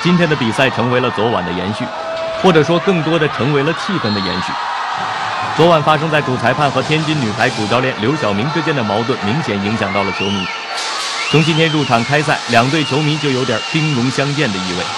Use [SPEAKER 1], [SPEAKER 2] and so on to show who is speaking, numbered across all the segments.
[SPEAKER 1] 今天的比赛成为了昨晚的延续，或者说更多的成为了气氛的延续。昨晚发生在主裁判和天津女排主教练刘晓明之间的矛盾，明显影响到了球迷。从今天入场开赛，两队球迷就有点兵戎相见的意味。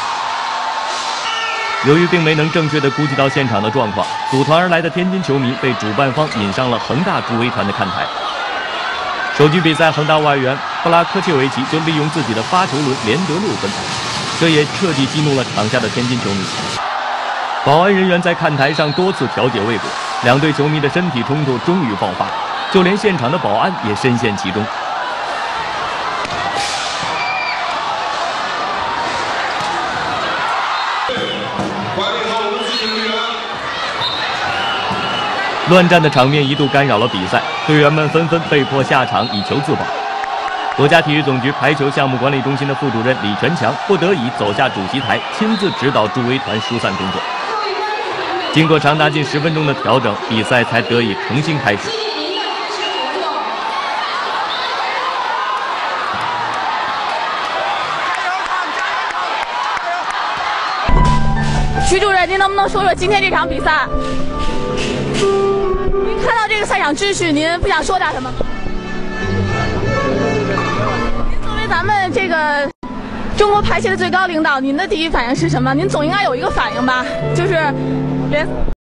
[SPEAKER 1] 由于并没能正确的估计到现场的状况，组团而来的天津球迷被主办方引上了恒大助威团的看台。首局比赛，恒大外援布拉科切维奇就利用自己的发球轮连得6分，这也彻底激怒了场下的天津球迷。保安人员在看台上多次调解未果，两队球迷的身体冲突终于爆发，就连现场的保安也深陷其中。乱战的场面一度干扰了比赛，队员们纷纷被迫下场以求自保。国家体育总局排球项目管理中心的副主任李全强不得已走下主席台，亲自指导助威团疏散工作。经过长达近10分钟的调整，比赛才得以重新开始。
[SPEAKER 2] 徐主任，您能不能说说今天这场比赛？您看到这个赛场秩序，您不想说点什么吗？您作为咱们这个中国排协的最高领导，您的第一反应是什么？您总应该有一个反应吧？就是连。